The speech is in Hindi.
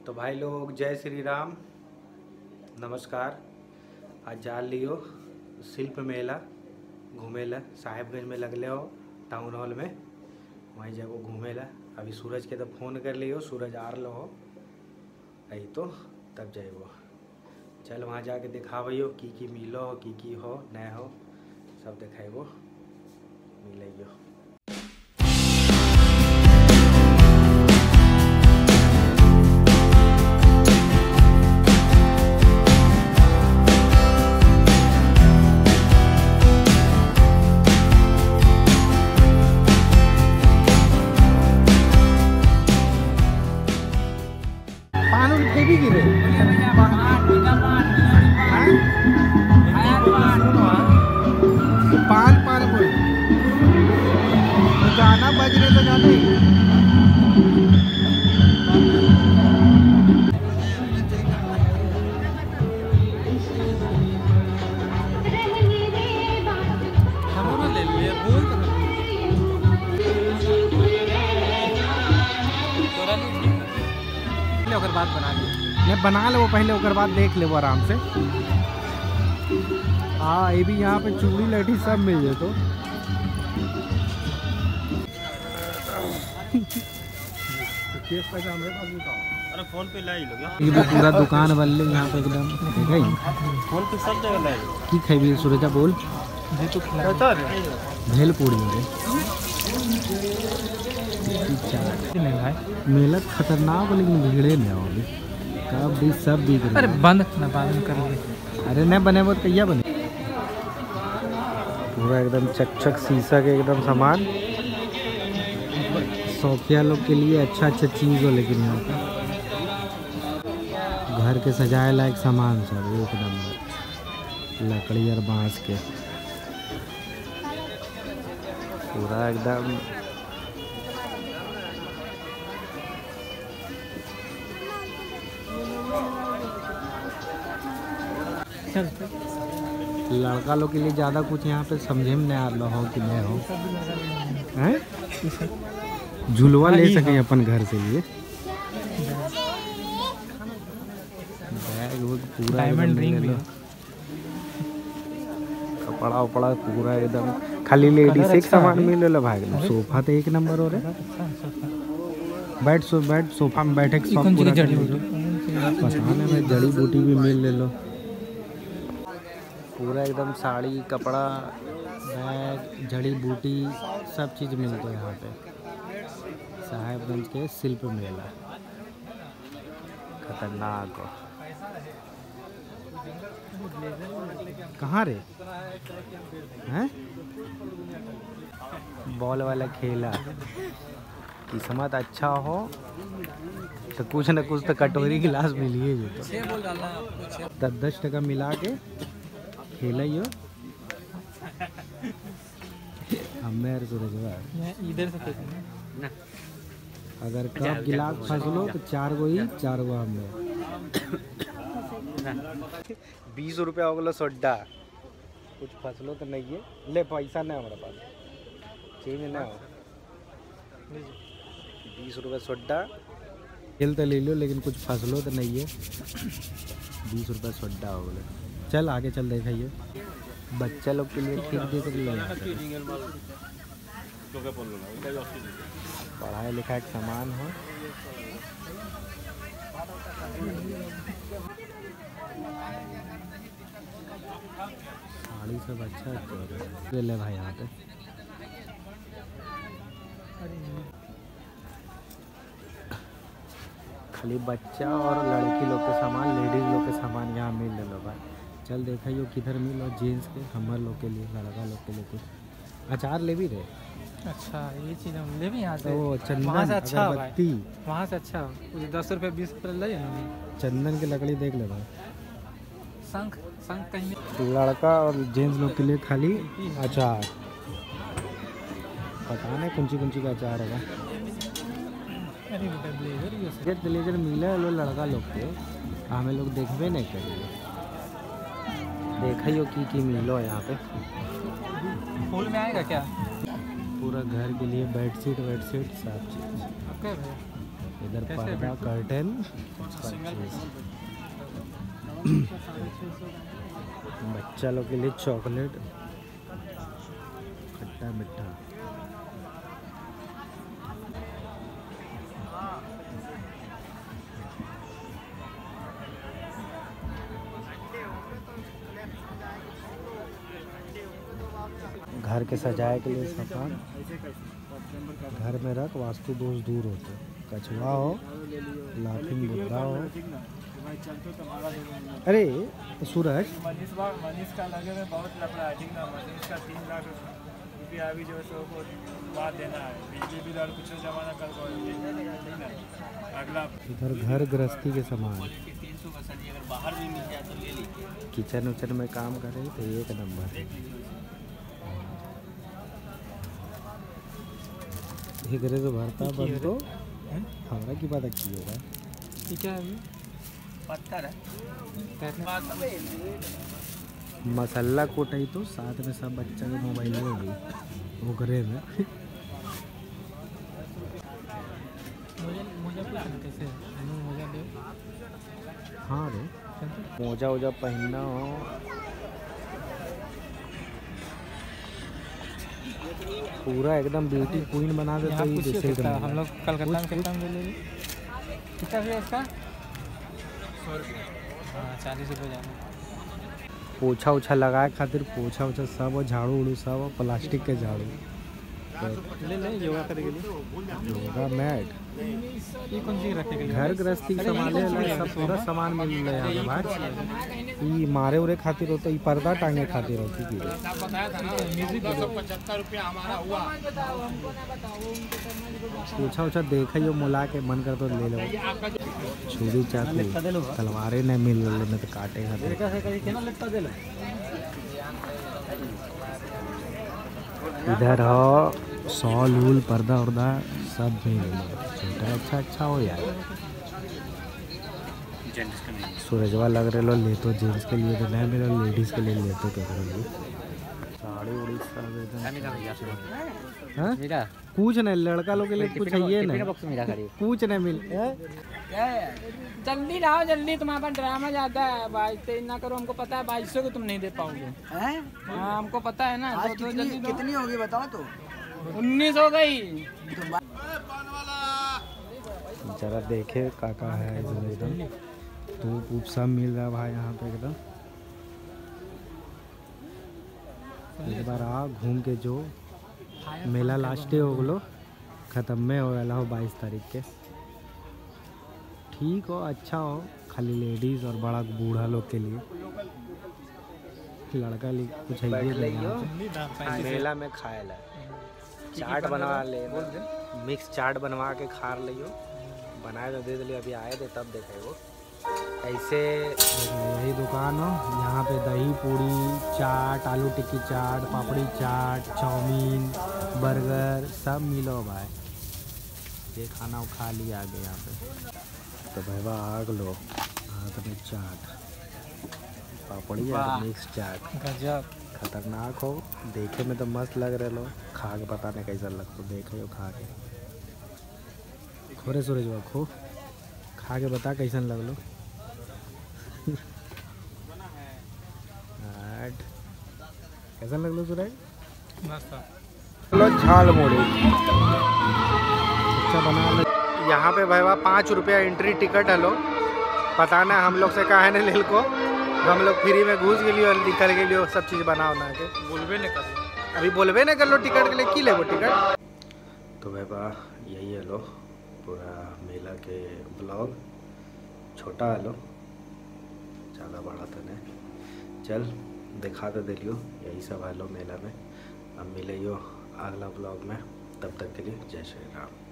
तो भाई लोग जय श्री राम, नमस्कार। आज जा लियो शिल्प मेला घूमे ला, साहेबगंज में लगले हो टाउन हॉल में, वहीं जाको घूमे ला। अभी सूरज के तो फ़ोन कर लियो, सूरज आ रहा हो आई तो तब जाइबो। चल वहाँ जाके दिखाबियो की मिलो की हो नया हो सब दिखाइबो मिलियो। पान बोल गाना बज रहे तो गाने ले लिया बोल ओकर बाद बना ले, नहीं बना ले वो पहले ओकर बाद देख ले वो आराम से। हाँ ये भी यहाँ पे चूड़ी लठी सब मिल जाए तो केस पैसा हमारे पास नहीं था। अरे फोन पे लाई लो यार, ये पूरा दुकान वाले यहाँ पे एकदम देखा ही फोन पे सब जगह लाई। की खाई सूरजा बोल जी तो खिलाता है भेल पूरी मेरे नहीं भाई मेला खतरनाक लेकिन भीड़े नहीं आओगे कब भी सब बिक रहे। अरे बंद ना बंद कर दे। अरे नहीं बने वो कैया बने पूरा एकदम चकचक शीशा के एकदम सामान सोफिया लोग के लिए अच्छा चीज़ हो। लेकिन यहाँ पे घर के सजाए लायक सामान सब एक नंबर लकड़ी और बांस के पूरा एकदम लड़का लोग के लिए ज़्यादा कुछ यहाँ पे समझे में नहीं आ रहा हो कि नहीं हो हैं झुलवा ले सके अपन घर से लिए बैग वो पूरा डायमंड रिंग कपड़ा उपड़ा पूरा एकदम खाली लेडीज एक सामान मिले लो भाई। सोफा तो एक नंबर हो रहा है। बैठ सोफा में बैठे पसाने में जड़ी बूटी भी मिल ले लो पूरा एकदम साड़ी कपड़ा बैग जड़ी बूटी सब चीज़ मिलते है यहाँ पे साहेबगंज के शिल्प मेला। खतरनाक हो कहाँ रे हैं बॉल वाला खेला किस्मत अच्छा हो तो कुछ न कुछ तो कटोरी गिलास मिलिए जो तो 10 टका मिला के खेलियो हमें सूरजवा इधर से ना अगर कप गिलास फंसलो तो 4 गो ही 4 गो हमें 20 रुपया हो गलो सोडा कुछ फसलो तो नहीं है ले पैसा नहीं हमारे पास चीज ना हो 20 रुपया सोडा खेल तो ले लो लेकिन कुछ फसलो तो नहीं है 20 रुपया सोडा हो गलो। चल आगे चल देखाइए बच्चा लोग के लिए ठीक दे सकते पढ़ाई लिखाई का सामान हो साड़ी सब अच्छा ले भाई यहाँ पे खाली बच्चा और लड़की लोग के सामान लेडीज लोग के सामान यहाँ मिल लो भाई। चल देखा किधर मिलो जेंट्स के हमर लोग के लिए लड़का लोग के लिए कुछ अचार ले भी रहे। अच्छा ये चीज़ हम ले भी यहाँ से तो चंदन वहाँ से अच्छा बत्ती वहाँ से अच्छा 10 रुपये 20 रुपये ले चंदन की लकड़ी देख ले भाई। शंख कहीं लड़का और जेंट्स लोग के लिए खाली अचार पता नहीं कुंची का अचार होगा। ब्लेजर मिले लो लड़का लोग के हमें लोग देखबे नहीं करिए देखियो की मिलो यहाँ पे फूल में आएगा क्या पूरा घर के लिए बेडशीट सब चीज़ इधर पर्दा कर्टन, बच्चा लोग के लिए चॉकलेट, खट्टा मीठा। घर के सजाए के लिए सामान, घर में रख, वास्तु दोष दूर होते। कछुआ हो, लाफिंग बुद्धा हो। अरे सूरज, मनीष का लगे में बहुत लफड़ा है, ठीक ना। मनीष का 3 लाख रुपया अभी जो है सो को बात देना है, बिजली बिल और कुछ जमाना कर अगला। इधर घर गृहस्थी के सामान, अगर बाहर भी मिल जाए तो ले लीजिए। किचन उचन में काम करे तो एक नंबर। इधर से भरता बंद तो हमारा की बात अच्छी होगा। क्या है पत्थर है, मसाला कोटाई तो साथ में सब बच्चा के मोबाइल में गई वो घरे में। कैसे हाँ रे, मोजा वोजा पहनना हो। पूरा एकदम ब्यूटी क्वीन बना देते हैं। हम लोग कलकत्ता में कितना ले लेंगे? कितना है इसका? 100 रुपये। हाँ 40 रुपये जाना। पोछा उछा लगाए खातिर पोछा उछा सब, झाड़ू उड़ू सब, प्लास्टिक के झाड़ू ले ले योगा करने के लिए। योगा मैट, ये कौन सी रखने के लिए? घर गृहस्थी के सामान सब पूरा सामान मिल रहा है यहाँ पे। ये मारे उरे खातिर होता, ये पर्दा टांगे खातिर होती है। 75 रुपया हमारा हुआ। पोछा उछा देखा यो मुला के मन कर तो ले लो। छुरी चाकू तलवारें नहीं मिल रही, नहीं तो काटे खातिर। इधर हो सॉल वूल पर्दा उर्दा सब मिल रहा, छोटा अच्छा हो यार। सूरजवा लग रहे लो ले तो जेंट्स के लिए तो नहीं मिला, लेडीज़ के लिए ले तो क्या करोगे। साड़ी उड़ी सब एकदम। कुछ नहीं, लड़का लोग के लिए कुछ है नहीं, कुछ नहीं मिल। जल्दी लाओ जल्दी, तुम्हारे पास ड्रामा जाता है। भाई इतना करो, हमको पता है 2200 को तुम नहीं दे पाओगे। हाँ हमको पता है ना। कितनी होगी बताओ तो। 19 हो गई। जरा देखे काका है एकदम धूप ऊप सब मिल रहा है भाई यहाँ पे एकदम। एक बार आ घूम के जो मेला लास्ट हो गलो, ख़त्म में हो गया हो 22 तारीख के। ठीक हो, अच्छा हो, खाली लेडीज़ और बड़ा बूढ़ा लोग के लिए। लड़का लिए कुछ है मेला में खाए ला चाट बनवा ले, मिक्स चाट बनवा के खा लियो। बनाए तो दे दिलियो, अभी आए थे तब देखे वो। ऐसे यही दुकान हो, यहाँ पे दही पूड़ी, चाट, आलू टिक्की चाट, पापड़ी चाट, चाउमीन, बर्गर सब मिलो भाई। ये खाना वो खा लिया आगे यहाँ पे। तो भाई आग लो, हाथ में चाट, पापड़ी और मिक्स चाट, गजब खतरनाक हो। देखे में तो मस्त लग रहे लो, खा के पता नहीं कैसा लगता। देखे हो खा के, खोरे सूरज खो खा के बता कैसन लग लो। कैसा लग लो सूरज? चलो झाल मोड़ी अच्छा बना लो। यहाँ पे भैया 5 रुपया एंट्री टिकट है लो। पता ना हम लोग से कहा है ना ले को, हम लोग फ्री में घुस गए और निकल गए सब चीज़ बना के। बोलबे नहीं कर, अभी बोलबे नहीं कर लो टिकट के लिए, की ले वो टिकट। तो भैया यही है लो पूरा मेला के ब्लॉग। छोटा है लो, ज़्यादा बड़ा तो नहीं। चल दिखा तो दिलियो, यही सब है लो मेला में। अब मिले अगला ब्लॉग में, तब तक के लिए जय श्री राम।